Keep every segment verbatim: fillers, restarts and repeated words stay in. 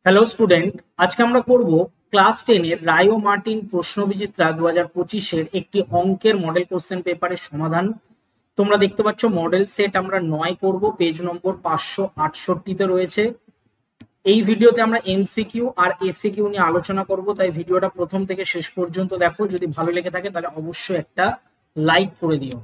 Hello student, আজকে আমরা করব ক্লাস টেন এর রায় ও মার্টিন প্রশ্নবিচিত্রা দু হাজার পঁচিশের একটি অঙ্কের মডেল কোশ্চেন পেপারের সমাধান। তোমরা দেখতে পাচ্ছ মডেল সেট আমরা নয় করব, পেজ নম্বর পাঁচশো আটষট্টিতে রয়েছে। এই ভিডিওতে আমরা এমসিকিউ আর এসিকিউ নিয়ে আলোচনা করব, তাই ভিডিওটা প্রথম থেকে শেষ পর্যন্ত দেখো। যদি ভালো লেগে থাকে তাহলে অবশ্যই একটা লাইক করে দিও।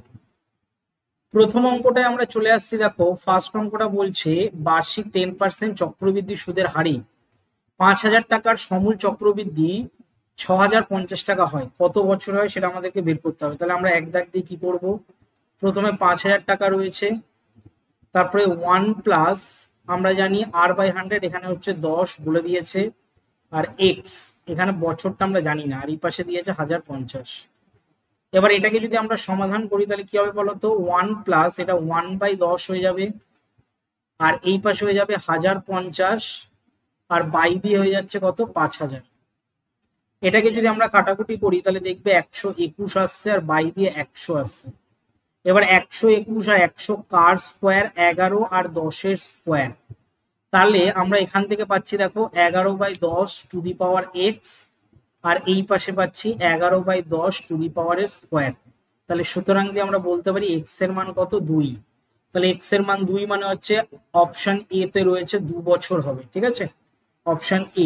প্রথম অঙ্কটায় আমরা চলে আসছি। দেখো, ফার্স্ট অঙ্কটা বলছে বার্ষিক টেন পার্সেন্ট চক্রবৃদ্ধি সুদের হারে পাঁচ হাজার টাকার সমূল চক্রবৃদ্ধি ছ হাজার পঞ্চাশ টাকা হয়, কত বছর হয় সেটা আমাদেরকে বের করতে হবে। তাহলে আমরা এক দাগ দিয়ে কি করব, প্রথমে পাঁচ হাজার টাকা রয়েছে, তারপরে ওয়ান প্লাস আমরা জানি আর বাই হান্ড্রেড, এখানে হচ্ছে দশ বলে দিয়েছে, আর এক্স এখানে বছরটা আমরা জানি না, আর এই পাশে দিয়েছে হাজার পঞ্চাশ। এবার এটাকে যদি আমরা সমাধান করি তাহলে কি হবে বলতো, ওয়ান প্লাস এটা ওয়ান বাই দশ হয়ে যাবে, আর এই পাশে হয়ে যাবে হাজার পঞ্চাশ, আর বাই দিয়ে হয়ে যাচ্ছে কত, পাঁচ হাজার। এটাকে যদি আমরা কাটাকুটি করি তাহলে দেখবে একশো একুশ আসছে, আর বাই দিয়ে একশো আসছে। এবার একশো একুশ আর একশো কার স্কোয়ার, এগারো আর দশের স্কোয়ার, তাহলে আমরা এখান থেকে পাচ্ছি দেখো এগারো বাই দশ টু দি পাওয়ার এক্স, আর এই পাশে পাচ্ছি এগারো বাই দশ টু দি পাওয়ারের স্কোয়ার। তাহলে সুতরাং দিয়ে আমরা বলতে পারি এক্স এর মান কত, দুই। তাহলে এক্স এর মান দুই মানে হচ্ছে অপশন এ তে রয়েছে দু বছর হবে, ঠিক আছে, অপশন এ।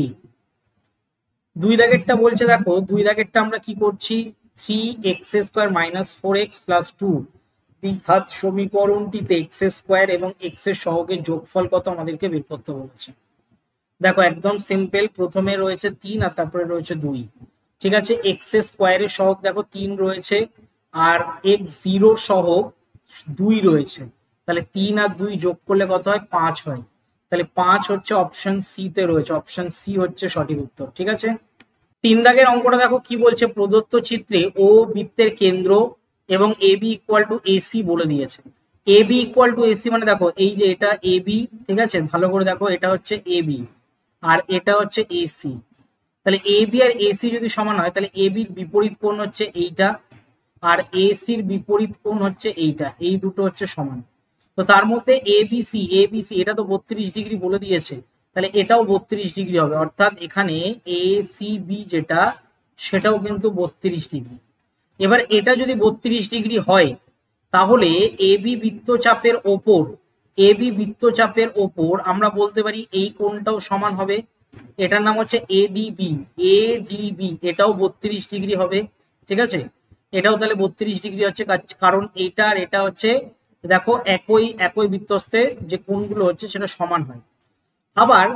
দুই দাগেরটা বলছে, দেখো দুই দাগেরটা আমরা কি করছি, three x square minus four x plus two দ্বিঘাত সমীকরণটিতে এক্স স্কোয়ার এবং এক্স এর সহগের যোগফল কত আমাদেরকে বের করতে বলেছে। দেখো একদম সিম্পল, প্রথমে রয়েছে তিন আর তারপরে রয়েছে দুই, ঠিক আছে। এক্স স্কোয়ারের সহগ দেখো তিন রয়েছে, আর এক্স জিরোর সহগ দুই রয়েছে, তাহলে তিন আর দুই যোগ করলে কত হয়, পাঁচ হয়। তাহলে পাঁচ হচ্ছে অপশন সি তে রয়েছে, অপশন সি হচ্ছে সঠিক উত্তর, ঠিক আছে। তিন দাগের অঙ্কটা দেখো কি বলছে, প্রদত্ত চিত্রে ও বৃত্তের কেন্দ্র এবং A B equal to AC বলে দিয়েছে। A B equal to AC মানে দেখো এই যে এটা এ বি, ঠিক আছে, ভালো করে দেখো, এটা হচ্ছে এ বি আর এটা হচ্ছে এসি। তাহলে এ বি আর এসি যদি সমান হয় তাহলে এ বির বিপরীত কোণ হচ্ছে এইটা, আর এসির বিপরীত কোণ হচ্ছে এইটা, এই দুটো হচ্ছে সমান। তো তার মধ্যে এবিসি এবিসি এটা তো বত্রিশ ডিগ্রি বলে দিয়েছে, তাহলে এটাও বত্রিশ ডিগ্রি হবে, অর্থাৎ এখানে এ সি বি যেটা সেটাও কিন্তু বত্রিশ ডিগ্রি। এবার এটা যদি বত্রিশ ডিগ্রি হয় তাহলে এবি বৃত্তচাপের ওপর এবি বৃত্তচাপের ওপর আমরা বলতে পারি এই কোণটাও সমান হবে, এটার নাম হচ্ছে এডিবি। এডিবি এটাও বত্রিশ ডিগ্রি হবে, ঠিক আছে, এটাও তাহলে বত্রিশ ডিগ্রি হচ্ছে, কারণ এটা আর এটা হচ্ছে দেখো একই একই বৃত্তস্তে যে কোণগুলো হচ্ছে সেটা সমান হয়। আবার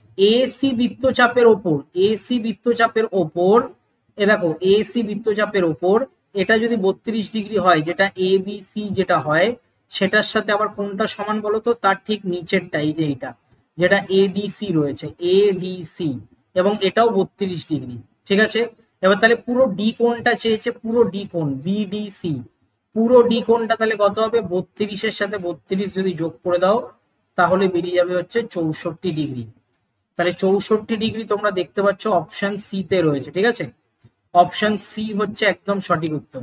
এসি বৃত্তচাপের ওপর এসি বৃত্তচাপের ওপর এ দেখো এসি বৃত্তচাপের ওপর এটা যদি বত্রিশ ডিগ্রি হয়, যেটা এ বি সি যেটা হয় সেটার সাথে আবার কোনটা সমান বলতো, তার ঠিক নিচেরটা এই যে এটা যেটা এডিসি রয়েছে, এডিসি, এবং এটাও বত্রিশ ডিগ্রি, ঠিক আছে। এবার তাহলে পুরো ডি কোণটা চেয়েছে, পুরো ডি কোণ বিডিসি, পুরো ডি কোণটা তাহলে কত হবে, বত্রিশের সাথে বত্রিশ যদি যোগ করে দাও তাহলে বেরিয়ে যাবে হচ্ছে চৌষট্টি ডিগ্রি। তাহলে চৌষট্টি ডিগ্রি তোমরা দেখতে পাচ্ছ অপশন সি তে রয়েছে, ঠিক আছে, অপশন সি হচ্ছে একদম সঠিক উত্তর।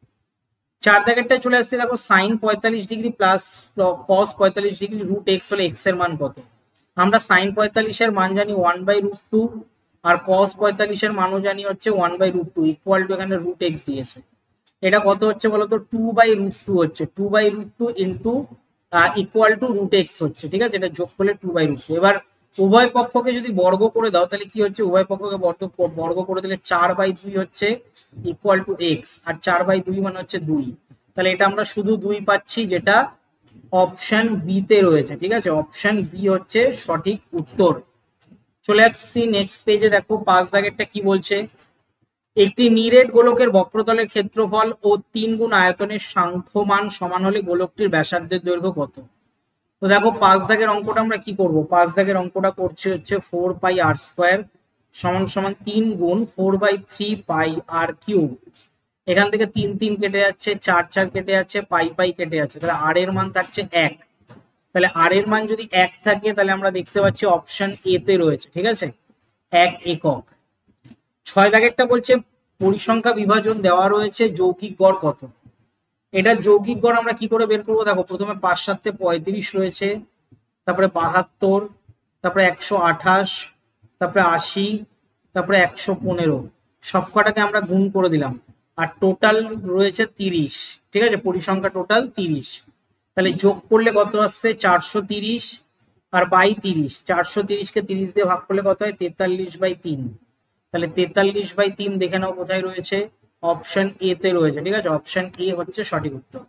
চার দাগেরটা চলে আসছে, দেখো সাইন পঁয়তাল্লিশ ডিগ্রি প্লাস কস পঁয়তাল্লিশ ডিগ্রি রুট এক্স হলে এক্স এর মান কত। আমরা সাইন পঁয়তাল্লিশের মান জানি ওয়ান বাই রুট টু, আর কস পঁয়তাল্লিশের মানও জানি হচ্ছে ওয়ান বাই রুট টু, ইকুয়াল টু এখানে রুট এক্স দিয়েছে। এটা কত হচ্ছে বলতো, টু বাই রুট টু হচ্ছে, two by root two into equal to root x হচ্ছে, ঠিক আছে, এটা যোগ করলে টু বাই রুট টু। এবার উভয় পক্ষকে যদি বর্গ করে দাও তাহলে কি হচ্ছে, উভয় পক্ষকে বর্গ করে দিলে চার বাই দুই হচ্ছে ইকুয়াল টু এক্স, আর চার বাই দুই মানে হচ্ছে দুই। তাহলে এটা আমরা শুধু দুই পাচ্ছি, যেটা অপশন বি তে রয়েছে, ঠিক আছে, অপশন বি হচ্ছে সঠিক উত্তর। চলে আসছি নেক্সট পেজে, দেখো পাঁচ দাগেরটা কি বলছে, একটি নিরেট গোলকের বক্রতলের ক্ষেত্রফল ও তিন গুণ আয়তনের সাংখ্যমান সমান হলে গোলকটির ব্যাসার্ধের দৈর্ঘ্য কত। তো দেখো পাঁচ দাগের অঙ্কটা আমরা কি করব, পাঁচ দাগের অঙ্কটা করছে হচ্ছে ফোর পাই আর স্কোয়ার সমান সমান তিন গুণ four by three pi r cube. এখান থেকে তিন তিন কেটে যাচ্ছে, চার চার কেটে যাচ্ছে, পাই পাই কেটে যাচ্ছে, তাহলে আর এর মান থাকছে এক। তাহলে আর এর মান যদি এক থাকে তাহলে আমরা দেখতে পাচ্ছি অপশন এ তে রয়েছে, ঠিক আছে, এক একক। ছয় দাগেরটা বলছে পরিসংখ্যা বিভাজন দেওয়া রয়েছে, যৌগিক গড় কত। এটা যৌগিক গড় আমরা কি করে বের করবো, দেখো প্রথমে পাঁচ সাতে পঁয়ত্রিশ রয়েছে, তারপরে বাহাত্তর, তারপরে একশো আঠাশ, তারপরে আশি, তারপরে একশো পনেরো, সবকটাকে আমরা গুণ করে দিলাম, আর টোটাল রয়েছে তিরিশ। ঠিক আছে, পরিসংখ্যা টোটাল তিরিশ। তাহলে যোগ করলে কত আসছে? চারশো তিরিশ আর বাই তিরিশ, চারশো তিরিশকে তিরিশ দিয়ে ভাগ করলে কত হয়? তেতাল্লিশ বাই তিন। তাহলে তেতাল্লিশ বাই তিন দেখে নাও কোথায় রয়েছে? অপশন এ তে রয়েছে। ঠিক আছে, অপশন এ হচ্ছে সঠিক উত্তর।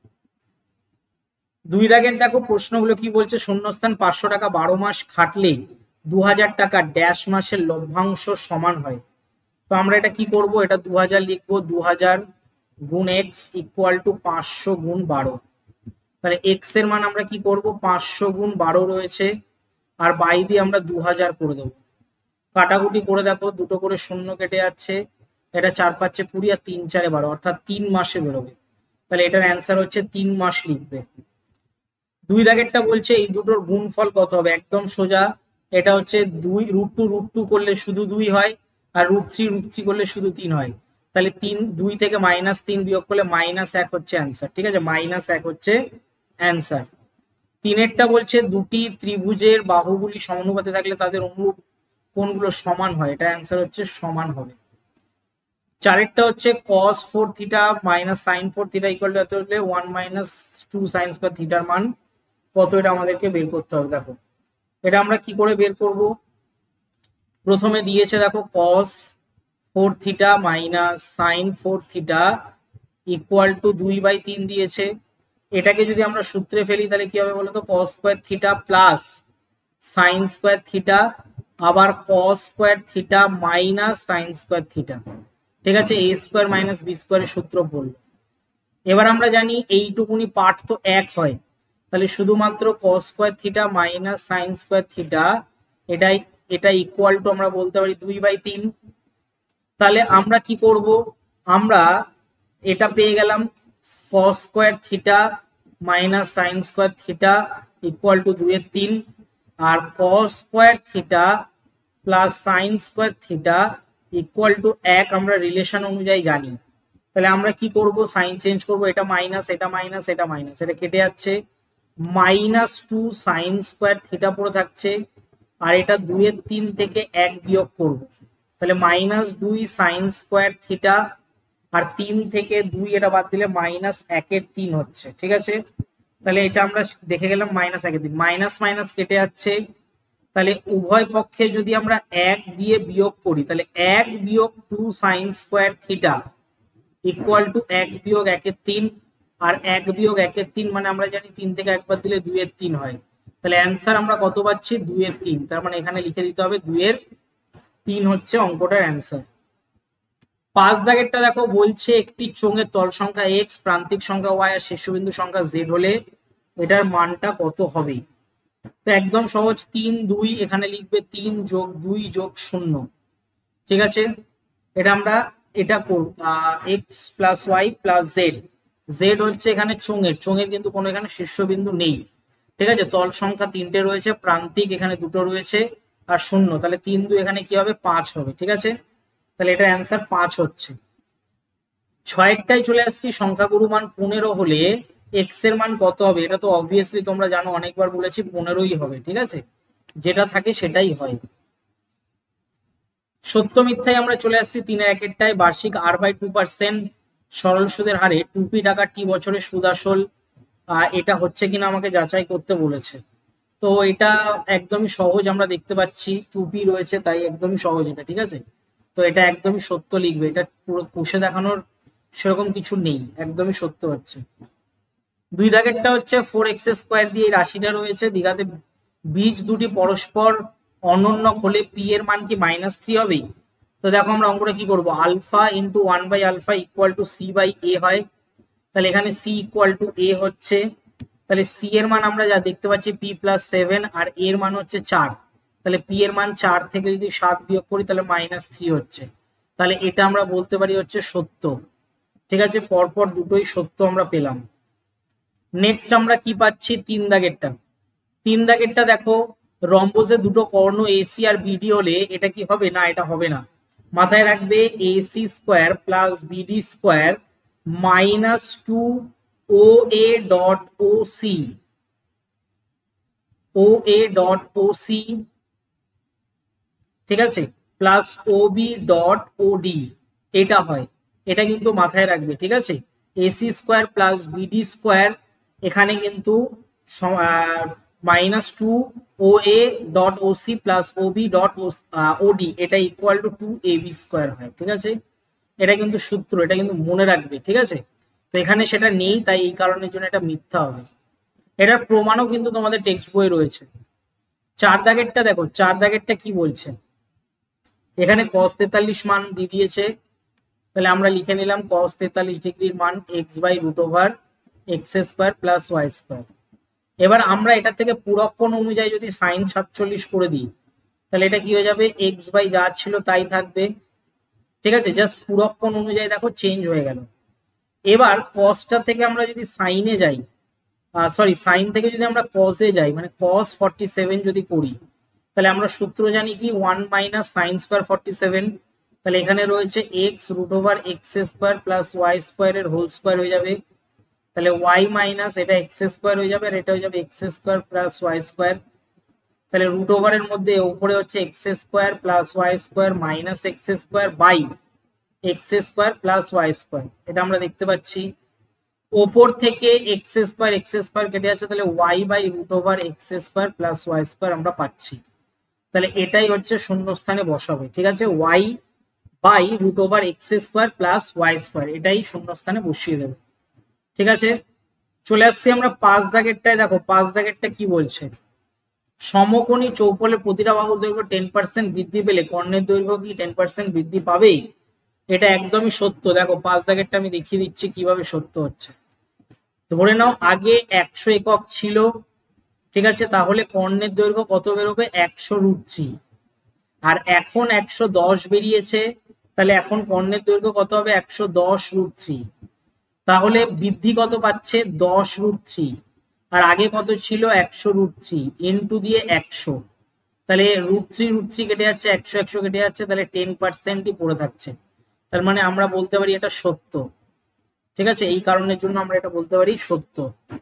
দুই দাগের দেখো প্রশ্নগুলো কি বলছে? শূন্যস্থান পাঁচশো টাকা বারো মাস খাটলে দু হাজার টাকা ড্যাশ মাসের লভ্যাংশ সমান হয়। তো আমরা এটা কি করব? এটা দু হাজার লিখবো, দু হাজার গুণ এক্স ইকুয়াল টু পাঁচশো গুণ বারো। তাহলে এক্স এর মান আমরা কি করব? পাঁচশো গুণ বারো রয়েছে, আর বাই দিয়ে আমরা দু হাজার করে দেবো। কাটাকুটি করে দেখো, দুটো করে শূন্য কেটে যাচ্ছে, এটা চার পাঁচে কুড়ি আর তিন চারে বারো, অর্থাৎ তিন মাসে বেরোবে। তাহলে এটার অ্যান্সার হচ্ছে তিন মাস লিখবে। দুই দাগেরটা বলছে এই দুটোর গুণফল কত হবে? একদম সোজা, এটা হচ্ছে দুই রুট টু রুট টু করলে শুধু দুই হয়, আর রুট থ্রি রুট থ্রি করলে শুধু তিন হয়। তাহলে তিন দুই থেকে মাইনাস তিন বিয়োগ করলে মাইনাস এক হচ্ছে অ্যান্সার। ঠিক আছে, মাইনাস এক হচ্ছে অ্যান্সার। তিনেরটা বলছে দুটি ত্রিভুজের বাহুগুলি সমানুপাতে থাকলে তাদের অনুরূপ কোণগুলো সমান হয়, এটা অ্যান্সার হচ্ছে সমান হবে। চারেরটা হচ্ছে cos four theta minus sine four theta equal to এত হলে one minus two sine square থিটার মান কত, এটা আমাদেরকে বের করতে হবে। দেখো এটা আমরা কি করে বের করব? প্রথমে দিয়েছে দেখো cos four theta minus sine four theta equal to দুই বাই তিন দিয়েছে। এটাকে যদি আমরা সূত্রে ফেলি তাহলে কি হবে বলতো? cos square theta plus sine square theta আবার cos square theta minus sine square theta. ঠিক আছে, এ স্কয়ার মাইনাস বি স্কয়ারের সূত্র বললো। এবার আমরা জানি এইটুকুনি পার্ট তো এক হয়, তাহলে শুধুমাত্র cos square theta minus sine square theta এটাই এটা ইকুয়াল টু আমরা বলতে পারি দুই বাই তিন। তাহলে আমরা কি করব? আমরা এটা পেয়ে গেলাম cos square theta minus sine square theta equal to দুই এর তিন, আর cos square theta plus sine square theta equal to এক আমরা রিলেশন অনুযায়ী জানি। তাহলে আমরা কি করব? সাইন চেঞ্জ করব, এটা মাইনাস এটা মাইনাস এটা মাইনাস, এটা কেটে যাচ্ছে, minus two sine square theta পড়ে থাকছে, আর এটা দুই এর তিন থেকে এক বিয়োগ করব, তাহলে মাইনাস দুই সাইন স্কয়ার থিটা, আর তিন থেকে দুই এটা বাদ দিলে মাইনাস একের তিন হচ্ছে। ঠিক আছে, তাহলে এটা আমরা দেখে গেলাম মাইনাস একের তিন, মাইনাস মাইনাস কেটে যাচ্ছে। তাহলে উভয় পক্ষে যদি আমরা এক দিয়ে বিয়োগ করি তাহলে এক বিয়োগ two sine square theta equal to এক বিয়োগ একের তিন, আর এক বিয়োগ একের তিন মানে আমরা জানি তিন থেকে একবার দিলে দুই এর তিন হয়। তাহলে অ্যান্সার আমরা কত পাচ্ছি? দুই এর তিন। তার মানে এখানে লিখে দিতে হবে দুই এর তিন হচ্ছে অঙ্কটার অ্যান্সার। পাঁচ দাগেরটা দেখো বলছে একটি চোঙের তল সংখ্যা এক্স, প্রান্তিক সংখ্যা ওয়াই আর শীর্ষবিন্দু সংখ্যা জেড হলে এটার মানটা কত হবে? তো একদম সহজ, তিন দুই এখানে লিখবে তিন যোগ দুই যোগ শূন্য। ঠিক আছে, এটা আমরা এটা করব X plus Y plus Z. Z হচ্ছে এখানে চোঙের, চোঙের কিন্তু কোনো এখানে শীর্ষবিন্দু নেই। ঠিক আছে, তল সংখ্যা তিনটে রয়েছে, প্রান্তিক এখানে দুটো রয়েছে, আর শূন্য, তাহলে তিন দুই এখানে কি হবে? পাঁচ হবে। ঠিক আছে, তাহলে এটার অ্যান্সার পাঁচ হচ্ছে। ছয়েরটাই চলে আসছি, সংখ্যাগুরু মান পনেরো হলে এক্স এর মান কত হবে? এটা তো অবভিয়াসলি তোমরা জানো, অনেকবার বলেছি পনেরোই হবে। ঠিক আছে, যেটা থাকে সেটাই হয়। সত্য মিথ্যায় আমরা চলে আসছি তিনের একেরটায়, বার্ষিক আর বাই টু পার্সেন্ট সরল সুদের হারে টুপি টাকা টি বছরের সুদ আসল এটা হচ্ছে কিনা আমাকে যাচাই করতে বলেছে। তো এটা একদমই সহজ, আমরা দেখতে পাচ্ছি টুপি রয়েছে তাই একদমই সহজ এটা। ঠিক আছে, তো এটা একদমই সত্য লিখবে, এটা পুরো কষে দেখানোর সেরকম কিছু নেই, একদমই সত্য হচ্ছে। দুই দাগেরটা হচ্ছে ফোর এক্স স্কোয়ার দিয়ে রাশিটা রয়েছে, দীঘাতে বীজ দুটি পরস্পর অনন্য হলে পি এর মান কি মাইনাস থ্রি হবে? তো দেখো আমরা অঙ্কটা কি করবো, alpha into one by alpha equal to c by a হয়। তাহলে এখানে সি ইকুয়াল টু এ হচ্ছে, তাহলে সি এর মান আমরা যা দেখতে পাচ্ছি পি প্লাস সেভেন, আর এর মান হচ্ছে চার, তাহলে পি এর মান চার থেকে যদি সাত বিয়োগ করি তাহলে মাইনাস থ্রি হচ্ছে। তাহলে এটা আমরা বলতে পারি হচ্ছে সত্য। ঠিক আছে, পরপর দুটোই সত্য আমরা পেলাম। নেক্সট আমরা কি পাচ্ছি? তিন দাগেরটা। তিন দাগেরটা দেখো, রম্বসের দুটো কর্ণ এসি আর বিডি হলে এটা কি হবে? না, এটা হবে না। মাথায় রাখবে AC square plus BD square minus two O A dot O C, O A dot O C ঠিক আছে, প্লাস ওবি ডট ওডি এটা হয়, এটা কিন্তু মাথায় রাখবে। ঠিক আছে, AC square plus BD square এখানে কিন্তু minus two O A dot OC plus OB dot OD এটা equal to two A B square হয়। ঠিক আছে, এটা কিন্তু সূত্র, এটা কিন্তু মনে রাখবে। ঠিক আছে, তো এখানে সেটা নেই, তাই এই কারণের জন্য এটা মিথ্যা হবে। এটার প্রমাণও কিন্তু তোমাদের টেক্সট বই রয়েছে। চার দাগেরটা দেখো, চার দাগেরটা কি বলছে, এখানে কস তেতাল্লিশ মান দিয়ে দিয়েছে, তাহলে আমরা লিখে নিলাম কস তেতাল্লিশ ডিগ্রির মান x by root over x square plus y square. এবার আমরা এটা থেকে পুরক্ষণ অনুযায়ী যদি সাইন সাতচল্লিশ করে দিই, তাহলে এটা কি হয়ে যাবে, এক্স বাই যা ছিল তাই থাকবে। ঠিক আছে, জাস্ট পুরক্ষণ অনুযায়ী দেখো চেঞ্জ হয়ে গেল। এবার কসটা থেকে আমরা যদি সাইনে যাই, সরি সাইন থেকে যদি আমরা কসে যাই, মানে কস ফর্টি সেভেন যদি করি, তাহলে আমরা সূত্র জানি কি one minus sine square forty seven. তাহলে এখানে রয়েছে x root over x square plus y স্কোয়ারের হোল স্কোয়ার হয়ে যাবে। তাহলে ওয়াই মাইনাস এটা এক্স স্কোয়ার হয়ে যাবে, আর এটা হয়ে যাবে x square plus y square. তাহলে রুট ওভারের মধ্যে উপরে হচ্ছে x square plus y square minus x square by x square plus y square, এটা আমরা দেখতে পাচ্ছি। ওপর থেকে এক্স স্কোয়ার এক্স স্কোয়ার কেটে যাচ্ছে, তাহলে y by root over x square plus y square আমরা পাচ্ছি। তাহলে এটাই হচ্ছে শূন্যস্থানে বসাবে। ঠিক আছে, y by root over x square plus y square এটাই শূন্যস্থানে বসিয়ে দেবে। ঠিক আছে, চলে আসছি আমরা পাঁচ দাগেরটায়। দেখো পাঁচ দাগেরটা কি বলছে, সমকোণী চৌপলের প্রতিটা বাহুর দৈর্ঘ্য টেন পার্সেন্ট বৃদ্ধি পেলে কর্ণের দৈর্ঘ্য কি টেন পার্সেন্ট বৃদ্ধি পাবে? এটা একদমই সত্য। দেখো পাঁচ দাগেরটা আমি দেখিয়ে দিচ্ছি কিভাবে সত্য হচ্ছে। ধরে নাও আগে একশো একক ছিল, ঠিক আছে, তাহলে কর্ণের দৈর্ঘ্য কত বেরোবে, একশো রুট থ্রি। আর এখন একশো দশ বেরিয়েছে, তাহলে এখন কর্ণের দৈর্ঘ্য কত হবে, একশো দশ রুট থ্রি। তাহলে বৃদ্ধি কত পাচ্ছে, দশ রুট থ্রি। আর আগে কত ছিল, একশো রুট থ্রি ইন্টু দিয়ে একশো, তাহলে রুট থ্রি রুট থ্রি কেটে যাচ্ছে, একশো একশো কেটে যাচ্ছে, তাহলে টেন পার্সেন্টই পড়ে থাকছে। তার মানে আমরা বলতে পারি এটা সত্য। ঠিক আছে, এই কারণের জন্য আমরা এটা বলতে পারি সত্য।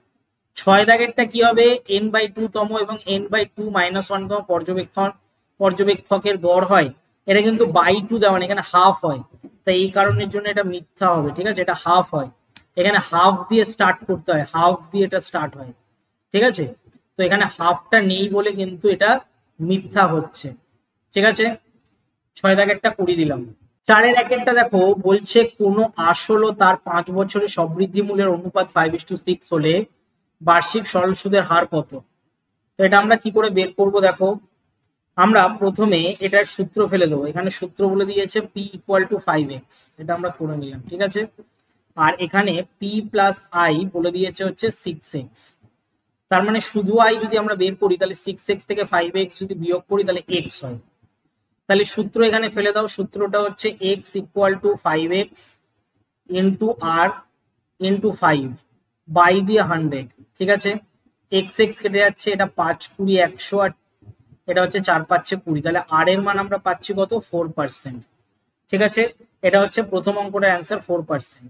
ছয় দাগেরটা কি হবে, এন বাই টু তম এবং n by two minus one তম পর্যবেক্ষণ পর্যবেক্ষকের গড় হয়। এটা কিন্তু বাই টু দেওয়া নেই, এখানে হাফ হয়, তাই এই কারণের জন্য এটা মিথ্যা হবে। ঠিক আছে, এটা হাফ হয়, এখানে হাফ দিয়ে স্টার্ট করতে হয়, হাফ দিয়ে এটা স্টার্ট হয়। ঠিক আছে, তো এখানে হাফটা নেই বলে কিন্তু এটা মিথ্যা হচ্ছে। ঠিক আছে, ছয় দাগেরটা করে দিলাম। চারের একেরটা দেখো বলছে কোনো আসল ও তার পাঁচ বছরের সবৃদ্ধি মূল্যের অনুপাত ফাইভ ইস টু সিক্স হলে বার্ষিক সরল সুদের হার কত? তো এটা আমরা কি করে বের করব, দেখো আমরা প্রথমে এটার সূত্র ফেলে দেবো। এখানে সূত্র বলে দিয়েছে P equal to five x, এটা আমরা করে নিলাম। ঠিক আছে, আর এখানে পি প্লাস আই বলে দিয়েছে হচ্ছে সিক্স এক্স। তার মানে শুধু আই যদি আমরা বের করি, তাহলে সিক্স এক্স থেকে ফাইভ এক্স যদি বিয়োগ করি তাহলে এক্স হয়। তাহলে সূত্র এখানে ফেলে দাও, সূত্রটা হচ্ছে x equal to five x into r into five by দিয়ে হান্ড্রেড। ঠিক আছে, এক্স এক্স কেটে যাচ্ছে, এটা পাঁচ কুড়ি একশো, আর এটা হচ্ছে চার পাঁচে কুড়ি, তাহলে আর এর মান আমরা পাচ্ছি কত, ফোর পার্সেন্ট। ঠিক আছে, এটা হচ্ছে প্রথম অঙ্কটার অ্যান্সার, ফোর পার্সেন্ট।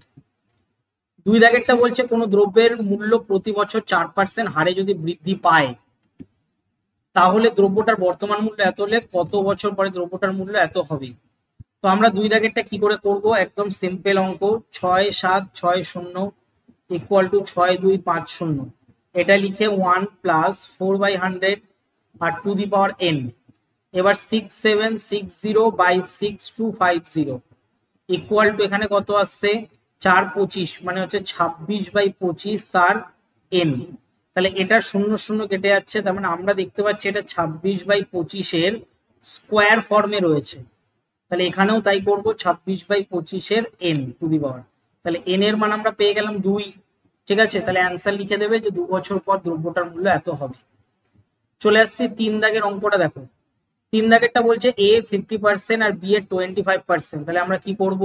দুই দাগেরটা বলছে কোনো দ্রব্যের মূল্য প্রতি বছর চার পার্সেন্ট হারে যদি বৃদ্ধি পায়, তাহলে দ্রব্যটার বর্তমান মূল্য এত হলে কত বছর পরে দ্রব্যটার মূল্য এত হবে। তো আমরা দুই দাগেরটা কি করে করব, একদম সিম্পল অঙ্ক, ছয় সাত ছয় শূন্য ইকুয়াল টু ছয় দুই পাঁচ শূন্য, এটা লিখে one plus four by hundred আর টু দি পাওয়ার এন। এবার six seven six zero by six two five zero equal to এখানে কত আসছে, চার পঁচিশ, মানে হচ্ছে ছাব্বিশ বাই পঁচিশ তার এন। তাহলে এটা শূন্য শূন্য কেটে যাচ্ছে, তার মানে আমরা দেখতে পাচ্ছি এটা ছাব্বিশ বাই পঁচিশের স্কোয়ার ফর্মে রয়েছে। তাহলে এখানেও তাই করব, ছাব্বিশ বাই পঁচিশের এন টু দি পাওয়ার। তাহলে এন এর মান আমরা পেয়ে গেলাম দুই। ঠিক আছে, তাহলে অ্যান্সার লিখে দেবে যে দু বছর পর দ্রব্যটার মূল্য এত হবে। চলে আসছি তিন দাগের অঙ্কটা। দেখো তিন দাগেরটা বলছে এ ফিফটি পার্সেন্ট আর বি এর টোয়েন্টি ফাইভ পার্সেন্ট। তাহলে আমরা কি করব,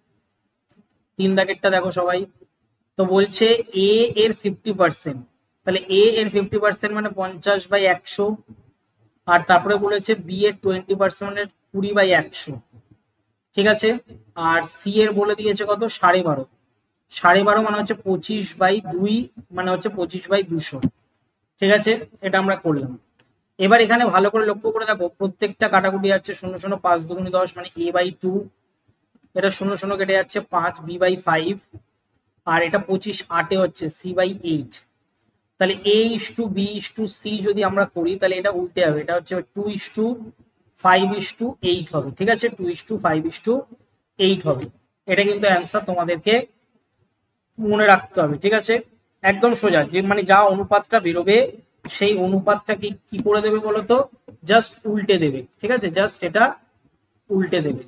তিন দাগেরটা দেখো সবাই, তো বলছে এ এর ফিফটি পার্সেন্ট, তাহলে এ এর ফিফটি পার্সেন্ট মানে পঞ্চাশ বাই একশো, আর তারপরে বলেছে বি এর টোয়েন্টি পার্সেন্ট মানে কুড়ি বাই একশো। ঠিক আছে, আর সি এর বলে দিয়েছে কত, সাড়ে বারো। সাড়ে বারো মানে হচ্ছে পঁচিশ বাই দুই, মানে হচ্ছে পঁচিশ বাই দুশো। ঠিক আছে, এটা আমরা করলাম। এবার এখানে ভালো করে লক্ষ্য করে দেখো প্রত্যেকটা কাটাকুটি যাচ্ছে শূন্য শূন্য, পাঁচ দুগুণে দশ মানে এ বাই টু, এটা শূন্য শূন্য কেটে যাচ্ছে পাঁচ, বি বাই ফাইভ, আর এটা পঁচিশ আটে হচ্ছে সি বাই এইট। তাহলে A is to B is to C যদি আমরা করি তাহলে এটা উল্টে হবে, এটা হচ্ছে two is to five is to eight হবে। ঠিক আছে, two is to five is to eight হবে। এটা কিন্তু অ্যান্সার তোমাদেরকে মনে রাখতে হবে। ঠিক আছে, একদম সোজা, যে মানে যা অনুপাতটা বেরোবে সেই অনুপাতটাকে কি করে দেবে বলতো, জাস্ট উল্টে দেবে। ঠিক আছে, জাস্ট এটা উল্টে দেবে।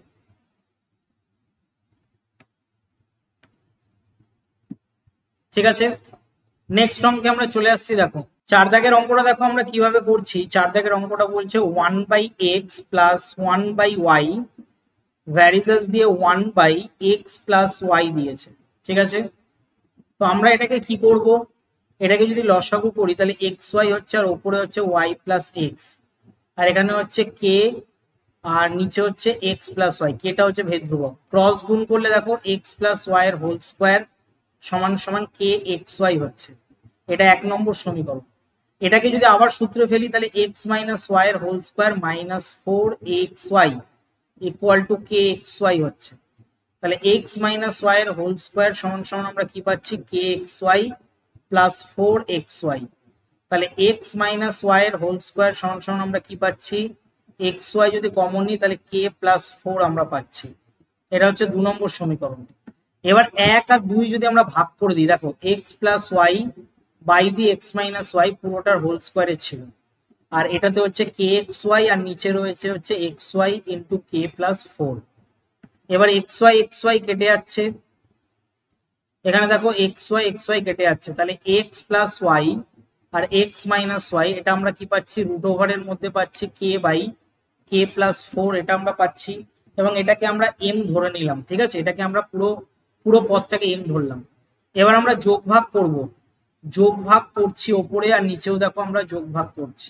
ঠিক আছে, নেক্সট অঙ্কে আমরা চলে আসছি। দেখো চার দাগের অঙ্কটা দেখো আমরা কিভাবে করছি। চার দাগের অঙ্কটা বলছে one by x plus one by y ভ্যারিজেস দিয়ে one by x plus y দিয়েছে। ঠিক আছে, তো আমরা এটাকে কি করব, এটাকে যদি লসাগু করি তাহলে এক্স ওয়াই হচ্ছে, আর ওপরে হচ্ছে ওয়াই প্লাস এক্স, আর এখানে হচ্ছে কে, আর নিচে হচ্ছে এক্স প্লাস ওয়াই। কেটা হচ্ছে ভেদ ধ্রুবক। ক্রস গুণ করলে দেখো এক্স প্লাস ওয়াই এর হোল স্কোয়ার সমান সমান কে এক্স ওয়াই হচ্ছে। এটা এক নম্বর সমীকরণ। এটাকে যদি আবার সূত্রে ফেলি তাহলে এক্স মাইনাস ওয়াই এর whole square minus four x y equal to k x y হচ্ছে। তাহলে এক্স মাইনাস ওয়াই এর হোল স্কোয়ার সমান সমান আমরা কি পাচ্ছি, k x y plus four x y. তাহলে এক্স মাইনাস ওয়াই এর হোল স্কোয়ার সমান সমান আমরা কি পাচ্ছি, এক্স ওয়াই যদি কমন নিই তাহলে কে প্লাস ফোর আমরা পাচ্ছি। এটা হচ্ছে দু নম্বর সমীকরণ। এবার এক আর দুই যদি আমরা ভাগ করে দিই, দেখো x plus y by the x minus y পুরোটার হোল স্কোয়ারে ছিল, আর এটাতে হচ্ছে কে এক্স ওয়াই আর নিচে রয়েছে হচ্ছে x y into k plus four. এবার এক্স ওয়াই এক্স ওয়াই কেটে যাচ্ছে, এখানে দেখো এক্স ওয়াই এক্স ওয়াই কেটে যাচ্ছে, তাহলে এক্স প্লাস ওয়াই আর এক্স মাইনাস ওয়াই এটা আমরা কি পাচ্ছি, রুট ওভারের মধ্যে পাচ্ছি k by k plus four, এটা আমরা পাচ্ছি। এবং এটাকে আমরা এম ধরে নিলাম। ঠিক আছে, এটাকে আমরা পুরো পুরো পথটাকে এম ধরলাম। এবার আমরা যোগ ভাগ করব, যোগ ভাগ করছি ওপরে আর নিচেও দেখো আমরা যোগ ভাগ করছি,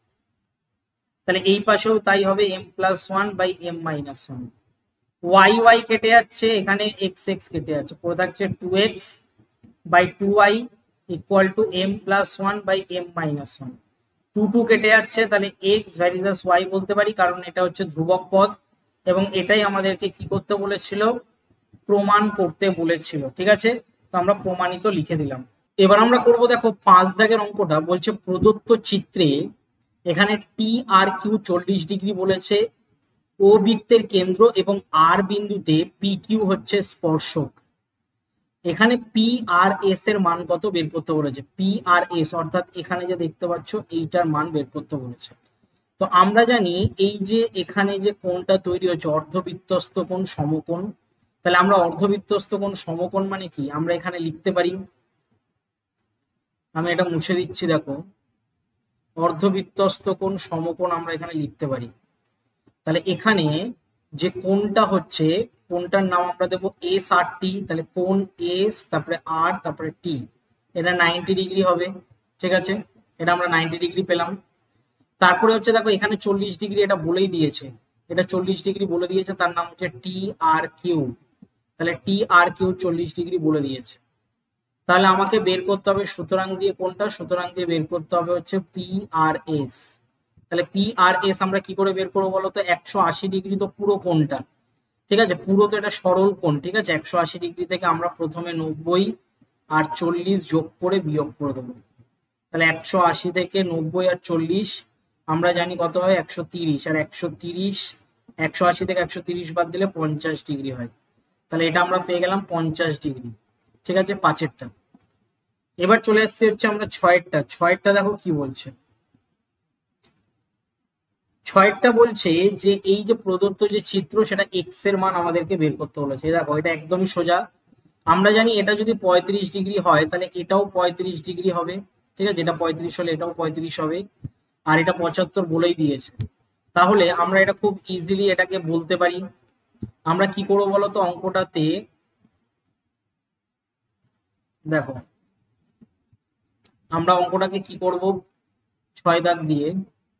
তাহলে এই পাশেও তাই হবে, m plus one by m minus one. Y y কেটে যাচ্ছে, এখানে এক্স এক্স কেটে যাচ্ছে, পড়ে থাকছে two x by two y equal to m plus one by m minus one. Two two কেটে যাচ্ছে, তাহলে এক্স ভ্যারিজাস ওয়াই বলতে পারি, কারণ এটা হচ্ছে ধ্রুবক পদ এবং এটাই আমাদেরকে কি করতে বলেছিল, প্রমাণ করতে বলেছিল। ঠিক আছে, তো আমরা প্রমাণিত লিখে দিলাম। এবার আমরা করব, দেখো পাঁচ দাগের অঙ্কটা বলছে প্রদত্ত চিত্রে এখানে টি আর কিউ চল্লিশ ডিগ্রি বলেছে, ও বৃত্তের কেন্দ্র এবং আর বিন্দুতে পি কিউ হচ্ছে স্পর্শক। এখানে পি আর এস এর মান কত বের করতে বলেছে, পি আর এস অর্থাৎ এখানে যে দেখতে পাচ্ছ এইটার মান বের করতে বলেছে। তো আমরা জানি এই যে এখানে যে কোণটা তৈরি হচ্ছে অর্ধবৃত্তস্থ কোণ সমকোণ, তাহলে আমরা অর্ধবৃত্তস্থ কোণ সমকোণ মানে কি আমরা এখানে লিখতে পারি, আমি এটা মুছে দিচ্ছি, দেখো অর্ধবৃত্তস্থ কোণ সমকোণ আমরা এখানে লিখতে পারি। তাহলে এখানে যে কোণটা হচ্ছে কোণটার নাম আমরা দেবো এস আর টি, তাহলে কোণ এস তারপরে আর তারপরে টি, এটা নাইনটি ডিগ্রি হবে। ঠিক আছে, এটা আমরা নাইনটি ডিগ্রি পেলাম। তারপরে হচ্ছে দেখো এখানে চল্লিশ ডিগ্রি এটা বলেই দিয়েছে, এটা চল্লিশ ডিগ্রি বলে দিয়েছে, তার নাম হচ্ছে টি আর কিউ। তাহলে টি আর কিউ চল্লিশ ডিগ্রি বলে দিয়েছে। তাহলে আমাকে বের করতে হবে সুতরাং দিয়ে কোনটা, সুতরাং দিয়ে বের করতে হবে হচ্ছে পি আর এস। তাহলে পি আর এস আমরা কি করে বের করবো বলতো, একশো আশি ডিগ্রি তো পুরো কোণটা। ঠিক আছে, পুরো তো এটা সরল কোণ। ঠিক আছে, একশো আশি ডিগ্রি থেকে আমরা প্রথমে নব্বই আর চল্লিশ যোগ করে বিয়োগ করে দেবো। তাহলে একশো আশি থেকে নব্বই আর চল্লিশ আমরা জানি কত হয়, একশো তিরিশ, আর একশো তিরিশ একশো আশি থেকে একশো তিরিশ বাদ দিলে পঞ্চাশ ডিগ্রি হয়। তাহলে এটা আমরা পেয়ে গেলাম পঞ্চাশ ডিগ্রি। ঠিক আছে, পাঁচেরটা। এবার চলে আসছে হচ্ছে আমরা ছয়েরটা। ছয়েরটা দেখো কি বলছে, ছয়েরটা বলছে যে এই যে প্রদত্ত যে চিত্র সেটা এক্স এর মান আমাদেরকে বের করতে বলেছে। দেখো এটা একদমই সোজা, আমরা জানি এটা যদি পঁয়ত্রিশ ডিগ্রি হয় তাহলে এটাও পঁয়ত্রিশ ডিগ্রি হবে। ঠিক আছে, এটা পঁয়ত্রিশ হলে এটাও পঁয়ত্রিশ হবে, আর এটা পঁচাত্তর বলেই দিয়েছে। তাহলে আমরা এটা খুব ইজিলি এটাকে বলতে পারি। আমরা কি করবো বলতো, অঙ্কটাতে দেখো আমরা অঙ্কটাকে কি করব, ছয় দাগ দিয়ে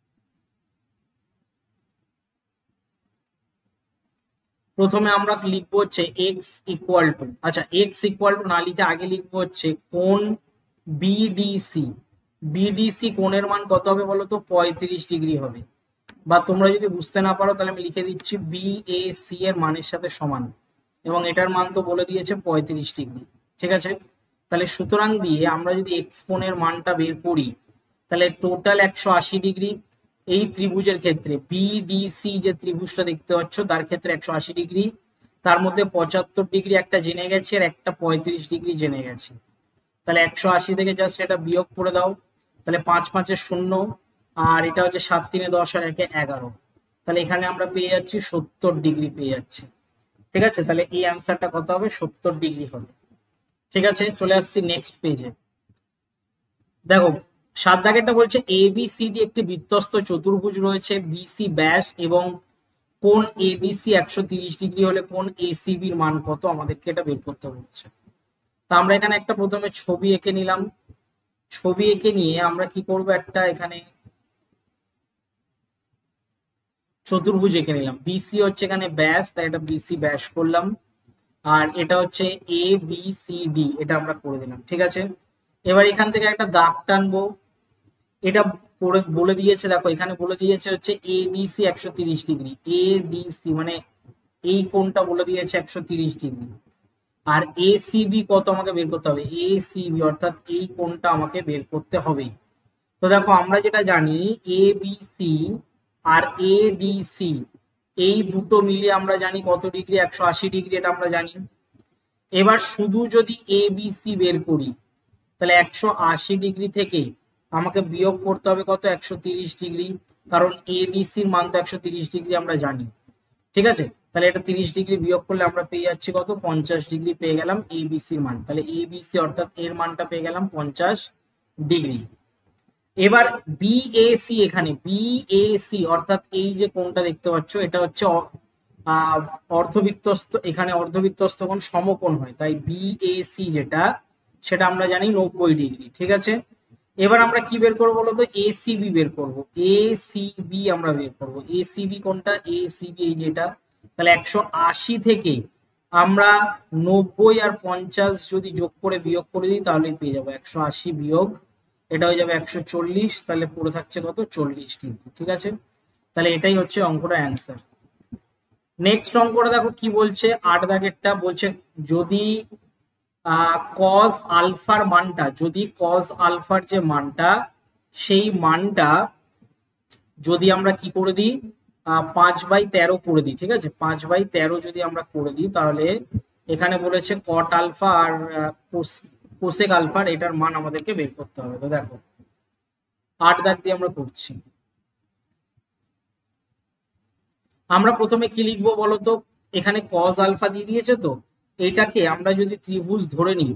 প্রথমে আমরা লিখবো হচ্ছে এক্স ইকুয়াল টু, আচ্ছা এক্স ইকুয়াল টু না লিখে আগে লিখবো হচ্ছে কোণ বিডিসি। বিডিসি কোণের মান কত হবে বলো তো? পঁয়ত্রিশ ডিগ্রি হবে। বা তোমরা যদি বুঝতে না পারো তাহলে আমি লিখে দিচ্ছি বিএসি এর মানের সাথে সমান, এবং এটার মান তো বলে দিয়েছে পঁয়ত্রিশ ডিগ্রি। ঠিক আছে, তাহলে সুতরাং দিয়ে আমরা যদি এক্স কোণের মানটা বের করি তাহলে টোটাল একশো আশি ডিগ্রি এই ত্রিভুজের ক্ষেত্রে, বিডিসি যে ত্রিভুজটা দেখতে পাচ্ছ তার ক্ষেত্রে একশো আশি ডিগ্রি, তার মধ্যে পঁচাত্তর ডিগ্রি একটা জেনে গেছে আর একটা পঁয়ত্রিশ ডিগ্রি জেনে গেছে। তাহলে একশো আশি থেকে জাস্ট এটা বিয়োগ করে দাও, তাহলে পাঁচ পাঁচে শূন্য, আর এটা হচ্ছে সাত তিনে দশ আর একে এগারো, তাহলে এখানে আমরা পেয়ে যাচ্ছি সত্তর ডিগ্রি পেয়ে যাচ্ছি। ঠিক আছে, তাহলে এই অ্যান্সারটা কত হবে? সত্তর ডিগ্রি হবে। ঠিক আছে, চলে আসছি নেক্সট পেজে। দেখো সাত দাগেরটা বলছে এ বি সি ডি একটি বৃত্তস্ত চতুর্ভুজ রয়েছে, বিসি ব্যাস এবং কোণ এবিসি একশো তিরিশ ডিগ্রি হলে কোণ এসিবির মান কত, আমাদেরকে এটা বের করতে বলছে। তা আমরা এখানে একটা প্রথমে ছবি এঁকে নিলাম। ছবি এঁকে নিয়ে আমরা কি করব, একটা এখানে চতুর্ভুজ এঁকে নিলাম। বিসি হচ্ছে এখানে ব্যাস, তাই এটা বিসি ব্যাস করলাম, আর এটা হচ্ছে এ বি সি ডি, এটা আমরা করে দিলাম। ঠিক আছে, এবার এখান থেকে একটা দাগ টানবো। এটা করে বলে দিয়েছে, দেখো এখানে বলে দিয়েছে হচ্ছে এডিসি একশো তিরিশ ডিগ্রি, এডিসি মানে এই কোণটা বলে দিয়েছে একশো তিরিশ ডিগ্রি, আর এসিবি কত আমাকে বের করতে হবে, এসিবি অর্থাৎ এই কোণটা আমাকে বের করতে হবে। তো দেখো আমরা যেটা জানি এবিসি আর এডিসি এই দুটো মিলিয়ে আমরা জানি কত ডিগ্রি, একশো আশি ডিগ্রি, এটা আমরা জানি। এবার শুধু যদি এবিসি বের করি তাহলে একশো আশি ডিগ্রি থেকে আমাকে বিয়োগ করতে হবে কত, একশো তিরিশ ডিগ্রি, কারণ এডিসির মান তো একশো তিরিশ ডিগ্রি আমরা জানি। ঠিক আছে, তাহলে এটা তিরিশ ডিগ্রি বিয়োগ করলে আমরা পেয়ে যাচ্ছি কত, পঞ্চাশ ডিগ্রি পেয়ে গেলাম এবিসির মান। তাহলে এবিসি অর্থাৎ এর মানটা পেয়ে গেলাম পঞ্চাশ ডিগ্রি। এবার বিএসি, এখানে বিএসি অর্থাৎ এই যে কোণটা দেখতে পাচ্ছ এটা হচ্ছে আহ অর্ধবৃত্তস্থ, এখানে অর্ধবৃত্তস্থ কোণ সমকোণ হয়, তাই বিএসি যেটা সেটা আমরা জানি নব্বই ডিগ্রি। ঠিক আছে, এবার আমরা কি বের করবো বলতো, এসিবি বের করবো, এসিবি আমরা বের করবো। এসিবি কোনটা, এসিবি এই যেটা, তাহলে একশো আশি থেকে আমরা নব্বই আর পঞ্চাশ যদি যোগ করে বিয়োগ করে দিই তাহলে পেয়ে যাবো একশো আশি বিয়োগ, এটা হয়ে যাবে একশো চল্লিশ, তাহলে পুরো থাকছে কত, চল্লিশ ডিগ্রি। ঠিক আছে, তাহলে এটাই হচ্ছে অঙ্কটা অ্যান্সার। নেক্সট অঙ্কটা দেখো কি বলছে, আট দাগেরটা বলছে যদি কজ আলফার মানটা, যদি কজ আলফার যে মানটা সেই মানটা যদি আমরা কি করে দিই, পাঁচ বাই তেরো করে দিই। ঠিক আছে, পাঁচ বাই তেরো যদি আমরা করে দিই তাহলে এখানে বলেছে কট আলফা আর কোসেক আলফার এটার মান আমাদেরকে বের করতে হবে। তো দেখো আট দাগ দিয়ে আমরা করছি। আমরা প্রথমে কি লিখবো বলতো, এখানে কজ আলফা দিয়ে দিয়েছে, তো এটাকে আমরা যদি ত্রিভুজ ধরে নিই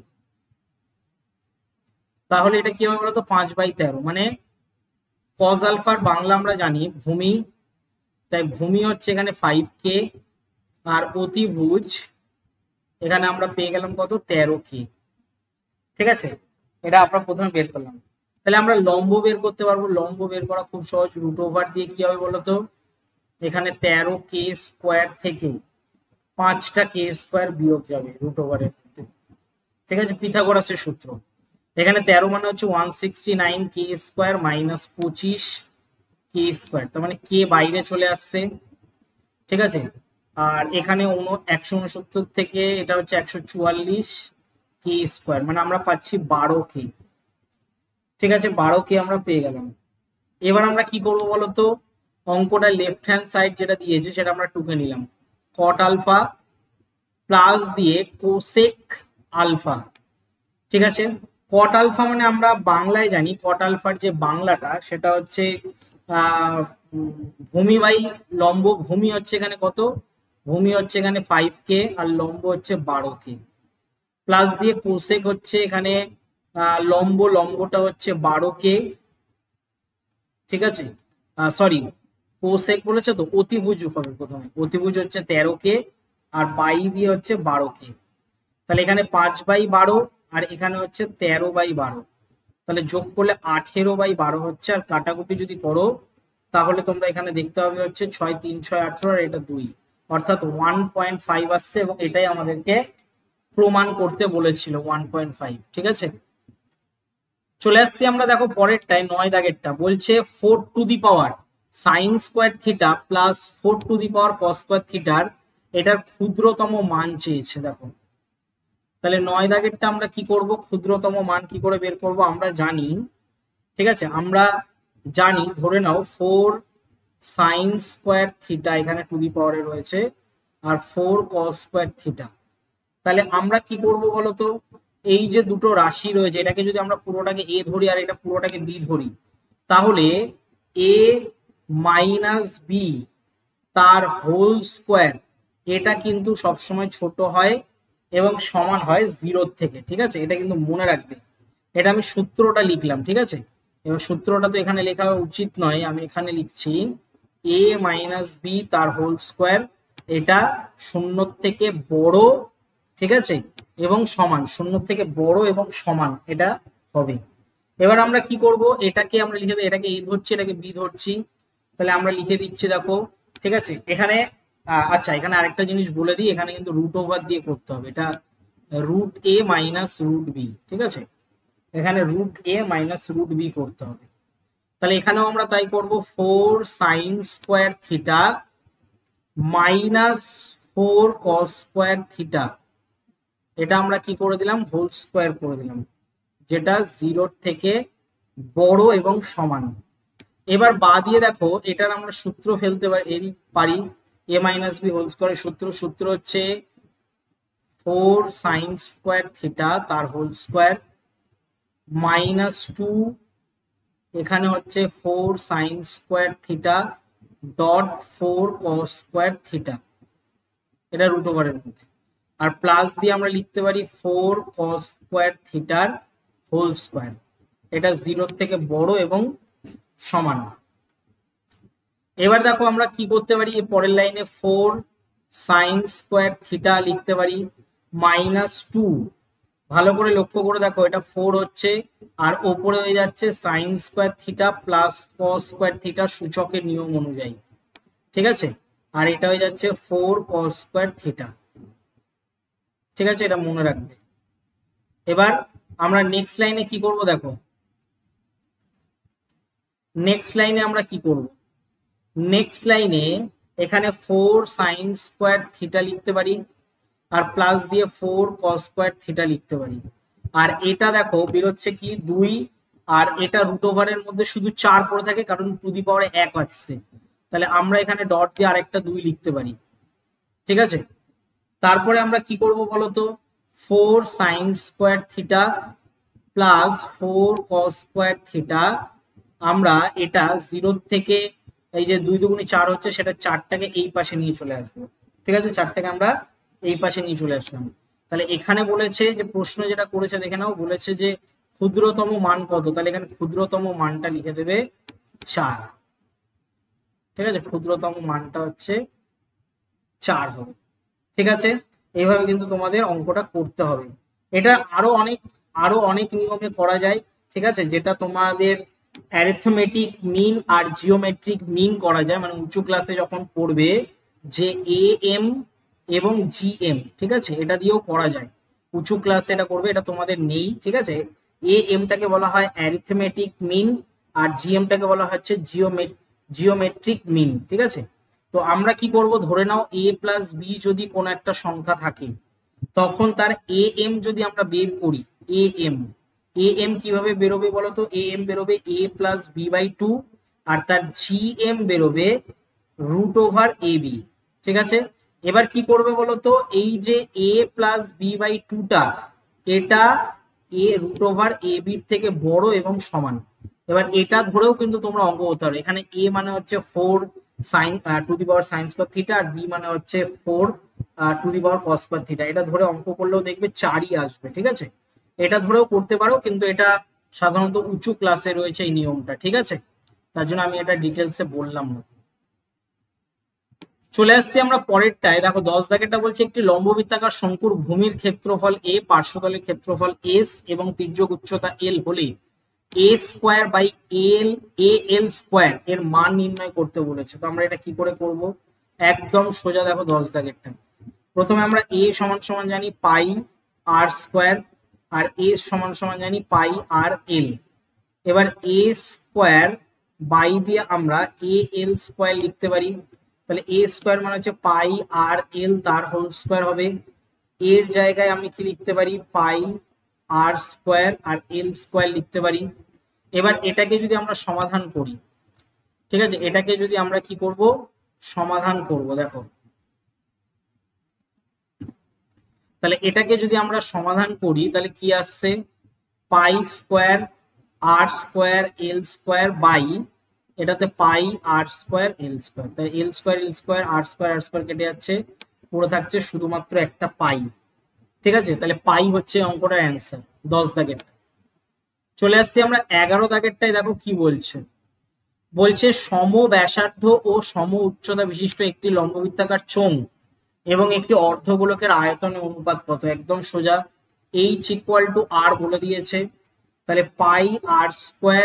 তাহলে এটা কি হবে বলতো, পাঁচ বাই তেরো মানে কজ আলফার বাংলা আমরা জানি ভূমি, তাই ভূমি হচ্ছে এখানে ফাইভ কে, আর অতিভুজ এখানে আমরা পেয়ে গেলাম কত, তেরো কে। ঠিক আছে, এটা আমরা প্রথমে বের করলাম। তাহলে আমরা লম্ব বের করতে পারবো, লম্ব বের করা খুব সহজ, রুট ওভার দিয়ে কি হবে বলতো, এখানে তেরো কে স্কোয়ার থেকে পাঁচটা কে স্কোয়ার বিয়োগ যাবে রুট ওভারের মধ্যে। ঠিক আছে, পিথাগোরাসের সূত্র, এখানে তেরো মানে হচ্ছে ওয়ান সিক্সটি নাইন কে স্কোয়ার মাইনাস পঁচিশ কে স্কোয়ার, তার মানে কে বাইরে চলে আসছে। ঠিক আছে, আর এখানে একশো উনসত্তর থেকে এটা হচ্ছে একশো চুয়াল্লিশ কে স্কোয়ার, মানে আমরা পাচ্ছি বারো কে। ঠিক আছে, বারো কে আমরা পেয়ে গেলাম। এবার আমরা কি করবো বলতো, অঙ্কটা লেফট হ্যান্ড সাইড যেটা দিয়েছে সেটা আমরা টুকে নিলাম, কট আলফা প্লাস দিয়ে কোসেক আলফা। ঠিক আছে, কট আলফা মানে আমরা বাংলায় জানি কট আলফার যে বাংলাটা সেটা হচ্ছে আহ ভূমি বাই লম্ব, ভূমি হচ্ছে এখানে কত, ভূমি হচ্ছে এখানে ফাইভ কে আর লম্ব হচ্ছে বারো কে, প্লাস দিয়ে কোসেক হচ্ছে এখানে আহ লম্ব, লম্বটা হচ্ছে বারো কে। ঠিক আছে, সরি কোসেক বলেছে তো, অতিভুজ হবে প্রথমে, অতিভুজ হচ্ছে তেরো কে আর বাই দিয়ে হচ্ছে বারো কে, তাহলে এখানে পাঁচ বাই বারো আর এখানে হচ্ছে তেরো বাই বারো, তাহলে যোগ করলে আঠেরো বাই বারো হচ্ছে, আর কাটাকুটি যদি করো তাহলে তোমরা এখানে দেখতে হবে হচ্ছে ছয় তিন ছয় আঠেরো আর এটা দুই, অর্থাৎ ওয়ান পয়েন্ট ফাইভ আসছে, এবং এটাই আমাদেরকে প্রমাণ করতে বলেছিল ওয়ান পয়েন্ট ফাইভ। ঠিক আছে, চলে আসছি আমরা, দেখো পরেরটায় নয় দাগেরটা বলছে four to the power sine square theta plus four to the power cos square থিটার এটার ক্ষুদ্রতম মান চেয়েছে। দেখো তাহলে নয় দাগেরটা আমরা কি করব, ক্ষুদ্রতম মান কি করে বের করব আমরা জানি, ঠিক আছে, আমরা জানি ধরে নাও ফোর সাইন স্কোয়ার থিটা এখানে টু দি পাওয়ারে রয়েছে আর ফোর কস স্কোয়ার থিটা। তাহলে আমরা কি করব বলতো, এই যে দুটো রাশি রয়েছে এটাকে যদি আমরা পুরোটাকে এ ধরি আর এটা পুরোটাকে বি ধরি, তাহলে এ মাইনাস বি তার হোল স্কোয়ার এটা কিন্তু সবসময় ছোট হয় এবং সমান হয় জিরোর থেকে, ঠিক আছে, এটা কিন্তু মনে রাখবে। এটা আমি সূত্রটা লিখলাম, ঠিক আছে, এবার সূত্রটা তো এখানে লেখা উচিত নয়, আমি এখানে লিখছি এ মাইনাস বি তার হোল স্কোয়ার এটা শূন্য থেকে বড়, ঠিক আছে, এবং সমান, শূন্য থেকে বড় এবং সমান এটা হবে। এবার আমরা কি করব, এটাকে আমরা লিখে দিই, এটাকে এ ধরছি এটাকে বি ধরছি, তাহলে আমরা লিখে দিচ্ছি দেখো, ঠিক আছে, এখানে আচ্ছা এখানে আরেকটা জিনিস বলে দিই, এখানে কিন্তু রুট ওভার দিয়ে করতে হবে, এটা root a minus root b, ঠিক আছে, এখানে root a minus root b করতে হবে। তাহলে এখানেও আমরা তাই করব, four sine square theta minus four cos square theta এটা আমরা কি করে দিলাম, হোল স্কোয়ার করে দিলাম, যেটা জিরোর থেকে বড় এবং সমান। এবার বা দিয়ে দেখো এটার আমরা সূত্র ফেলতে পারি, এ মাইনাস বি হোল স্কোয়ারের সূত্র সূত্র হচ্ছে ফোর সাইন স্কোয়ার থিটা তার হোল স্কোয়ার মাইনাস টু এখানে হচ্ছে four sine square theta dot four cos square theta, এটা রুট ওভারের মধ্যে, আর প্লাস দিয়ে আমরা লিখতে পারি ফোর কস স্কোয়ার থিটার হোল স্কোয়ার, এটা জিরোর থেকে বড় এবং সমান। এবার দেখো আমরা কি করতে পারি, পরের লাইনে ফোর সাইন স্কোয়ার থিটা লিখতে পারি মাইনাস টু, ভালো করে লক্ষ্য করে দেখো এটা ফোর হচ্ছে আর ওপরে হয়ে যাচ্ছে sine square theta plus cos square theta সূচকের নিয়ম অনুযায়ী, ঠিক আছে, আর এটা হয়ে যাচ্ছে ফোর কস স্কোয়ার থিটা, ঠিক আছে, এটা মনে রাখবে। এবার আমরা নেক্সট লাইনে কি করব, দেখো নেক্সট লাইনে আমরা কি করব, নেক্সট লাইনে এখানে ফোর সাইন স্কোয়ার থিটা লিখতে পারি আর প্লাস দিয়ে ফোর কস স্কোয়ার থিটা লিখতে পারি, আর এটা দেখো বেরোচ্ছে কি দুই, আর এটা রুট ওভারের মধ্যে শুধু চার পড়ে থাকে কারণ টু দি পাওয়ারে এক আসছে, তাহলে আমরা এখানে ডট দিয়ে আরেকটা দুই লিখতে পারি, ঠিক আছে। তারপরে আমরা কি করব বলতো, four sine square theta plus four cos square theta, আমরা এটা জিরোর থেকে এই যে দুই দুগুণে চার হচ্ছে সেটা চারটাকে এই পাশে নিয়ে চলে আসবো, ঠিক আছে, চারটাকে আমরা এই পাশে নিয়ে চলে আসলাম। তাহলে এখানে বলেছে যে প্রশ্ন যেটা করেছে দেখে নাও, বলেছে যে ক্ষুদ্রতম মান কত, তাহলে এখানে ক্ষুদ্রতম মানটা লিখে দেবে চার, ঠিক আছে, ক্ষুদ্রতম মানটা হচ্ছে চার হবে, ঠিক আছে। এইভাবে কিন্তু তোমাদের অঙ্কটা করতে হবে। এটা আরো অনেক আরো অনেক নিয়মে করা যায়, ঠিক আছে, যেটা তোমাদের অ্যারিথমেটিক মিন আর জিওমেট্রিক মিন করা যায়, মানে উঁচু ক্লাসে যখন পড়বে যে এ এম এবং জি এম, ঠিক আছে, এটা দিয়েও করা যায়, উঁচু ক্লাসে এটা করবে, এটা তোমাদের নেই, ঠিক আছে। এ এমটাকে বলা হয় অ্যারিথমেটিক মিন আর জি এমটাকে বলা হচ্ছে জিওমেট্রিক মিন, ঠিক আছে। তো আমরা কি করব, ধরে নাও এ প্লাস বি যদি কোনো একটা সংখ্যা থাকে তখন তার এ এম যদি আমরা বের করি, এ এম এ এম কিভাবে বেরোবে বলতো, এ এম বেরোবে a plus b by two আর তার জি এম বেরোবে রুট ওভার এ বি, ঠিক আছে। এবার কি করবে বলতো, এই যে এ প্লাস বি বাই টুটা এটা এ রুট ওভার এ বির থেকে বড় এবং সমান। এবার এটা ধরেও কিন্তু তোমরা অঙ্ক করতে পারো, এখানে এ মানে হচ্ছে four sine to the power sine square theta আর বি মানে হচ্ছে four to the power cos square theta, এটা ধরে অঙ্ক করলেও দেখবে চারই আসবে, ঠিক আছে। এটা ধরেও করতে পারো, কিন্তু এটা সাধারণত উঁচু ক্লাসে রয়েছে এই নিয়মটা, ঠিক আছে, তার জন্য আমি এটা ডিটেলসে বললাম না। চলে আসছি আমরা পরেরটায়, দেখো দশ দাগেরটা বলছে একটি লম্ববৃত্তাকার শঙ্কুর ভূমির ক্ষেত্রফল এ, পার্শ্বতলের ক্ষেত্রফল এস এবং তির্যক উচ্চতা এল হলে a square by l a l square এর মান নির্ণয় করতে বলেছে। তো আমরা এটা কি করে করব, একদম সোজা, দেখো দশ দাগেরটা প্রথমে আমরা এ সমান সমান জানি পাই আর স্কোয়ার আর এস সমান সমান জানি পাই আর এল, এবার এ স্কোয়ার বাই দিয়ে আমরা এ এল স্কোয়ার লিখতে পারি। তাহলে এ স্কোয়ার মানে হচ্ছে পাই আর এল তার হোল স্কোয়ার হবে। এর জায়গায় আমি কি লিখতে পারি, পাই আর স্কোয়ার আর এল স্কোয়ার লিখতে পারি। এবার এটাকে যদি আমরা সমাধান করি, ঠিক আছে, এটাকে যদি আমরা কি করব, সমাধান করব, দেখো তাহলে এটাকে যদি আমরা সমাধান করি তাহলে কি আসছে, pi square r square l square by এটাতে pi r square l square. তাহলে l square l square r square r square কেটে যাচ্ছে, পুরো থাকছে শুধুমাত্র একটা পাই। ঠিক আছে, তাহলে পাই হচ্ছে অঙ্কটার অ্যান্সার। দশ দাগেরটা চলে আসছি আমরা এগারো দাগেরটাই, দেখো কি বলছে। বলছে সম ব্যাসার্ধ ও সম উচ্চতা বিশিষ্ট একটি লম্ববৃত্তাকার চোঙ এবং একটি অর্ধগোলকের আয়তনের অনুপাত কত। একদম সোজা, এইচ ইকুয়াল টু আর বলে দিয়েছে। তাহলে pi r square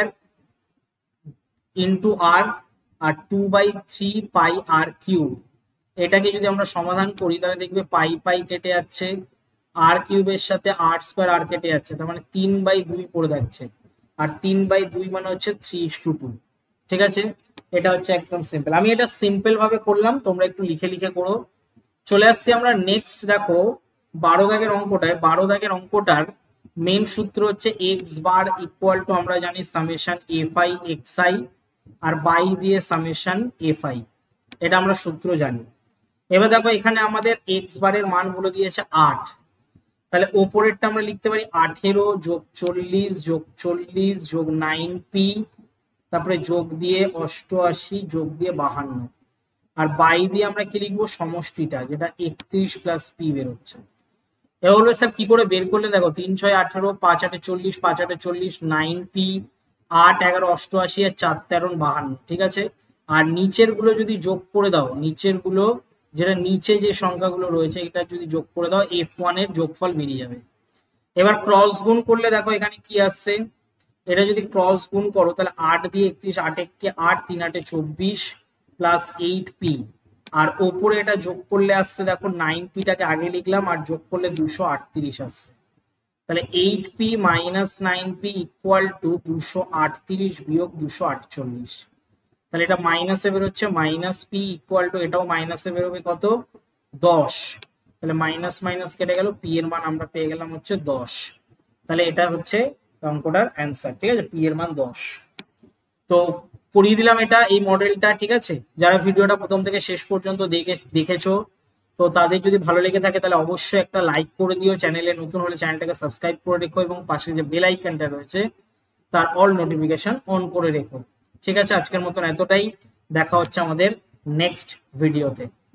into r r two by three pi r cube. এটাকে যদি আমরা সমাধান করি তাহলে দেখবে পাই পাই কেটে যাচ্ছে, আর কিউবের সাথে আর স্কোয়ার আর কেটে যাচ্ছে, তার মানে তিন বাই দুই পড়ে যাচ্ছে। আর তিন বাই দুই মানে হচ্ছে থ্রি ইস টু টু। ঠিক আছে, এটা হচ্ছে একদম সিম্পল। আমি এটা সিম্পল ভাবে করলাম, তোমরা একটু লিখে লিখে করো। চলে আসছি আমরা নেক্সট, দেখো বারো দাগের অঙ্কটায়। বারো দাগের অঙ্কটার মেন সূত্র হচ্ছে এক্স বার ইকুয়াল টু, আমরা জানি summation f i x i আর বাই দিয়ে সামেশন এফ আই, এটা আমরা সূত্র জানি। এবার দেখো এখানে আমাদের এক্স বারের মান বলে দিয়েছে আট। তাহলে ওপরেরটা আমরা লিখতে পারি আঠেরো যোগ চল্লিশ যোগ চল্লিশ যোগ নাইন পি, তারপরে যোগ দিয়ে অষ্টআশি যোগ দিয়ে বাহান্ন, আর বাই দিয়ে আমরা কি লিখবো, সমষ্টিটা যেটা একত্রিশ প্লাস পি বেরোচ্ছে। এ বলবে স্যার কি করে বের করলে, দেখো তিন ছয় আঠেরো, পাঁচ আটে চল্লিশ, পাঁচ আটে চল্লিশ, নাইন পি, আট এগারো অষ্টআশি আর চার তেরো বাহান্ন। ঠিক আছে, আর নিচের গুলো যদি যোগ করে দাও, নিচের গুলো যেটা নিচে যে সংখ্যাগুলো রয়েছে এটা যদি যোগ করে দাও, এফ ওয়ান এর যোগফল বেরিয়ে যাবে। এবার ক্রস গুণ করলে দেখো এখানে কি আসছে, এটা যদি ক্রস গুণ করো তাহলে আট দিয়ে একত্রিশ, আট এককে আট, তিন আটে চব্বিশ প্লাস এইট পি, আর ওপরে এটা যোগ করলে আসছে দেখো নাইন পিটাকে আগে লিখলাম আর যোগ করলে দুশো আটত্রিশ আসছে। তাহলে eight p minus nine p equal to দুশো আটত্রিশ বিয়োগ দুশো আটচল্লিশ। তাহলে এটা মাইনাসে বেরোচ্ছে, মাইনাস পি ইকুয়াল টু এটাও মাইনাসে বেরোবে কত, দশ। তাহলে মাইনাস মাইনাস কেটে গেল, পি এর মান আমরা পেয়ে গেলাম হচ্ছে দশ। তাহলে এটা হচ্ছে অঙ্কটার অ্যান্সার। ঠিক আছে, পি এর মান দশ। তো করিয়ে দিলাম এটা, এই মডেলটা। ঠিক আছে, যারা ভিডিওটা প্রথম থেকে শেষ পর্যন্ত দেখে দেখেছো তো তাদের যদি ভালো লেগে থাকে তাহলে অবশ্যই একটা লাইক করে দিও। চ্যানেলে নতুন হলে চ্যানেলটাকে সাবস্ক্রাইব করে রেখো এবং পাশে যে বেল আইকনটা রয়েছে তার অল নোটিফিকেশন অন করে রেখো। ঠিক আছে, আজকের মতন এতটাই, দেখা হচ্ছে আমাদের নেক্সট ভিডিওতে।